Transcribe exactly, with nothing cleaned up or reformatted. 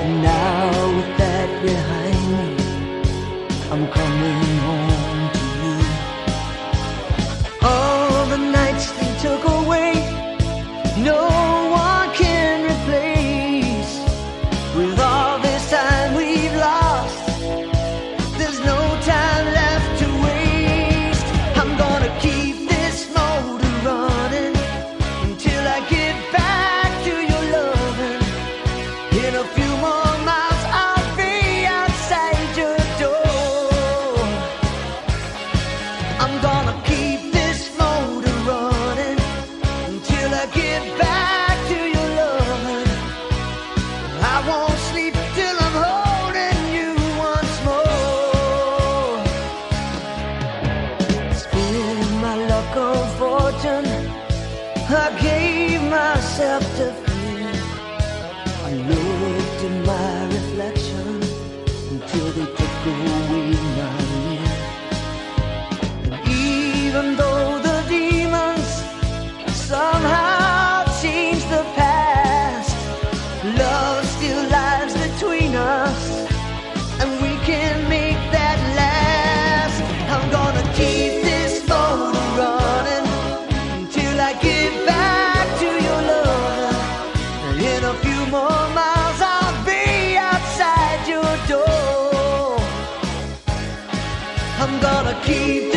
And now with that behind me, I'm coming home to you. All the nights they took away, no one can replace. With all this time we've lost, there's no time left to waste. I'm gonna keep this motor running until I get back to your loving. In a few more miles I'll be outside your door. I'm gonna keep this motor running until I get back to your loving. I won't sleep till I'm holding you once more. Spend my luck on fortune, I gave myself to fear. I looked in my reflection until they took away my ear. And even though the demons somehow changed the past, love still lies between us, and we can make that last. I'm gonna keep this motor running until I get back to your love. In a few more miles I'll be outside your door. I'm gonna keep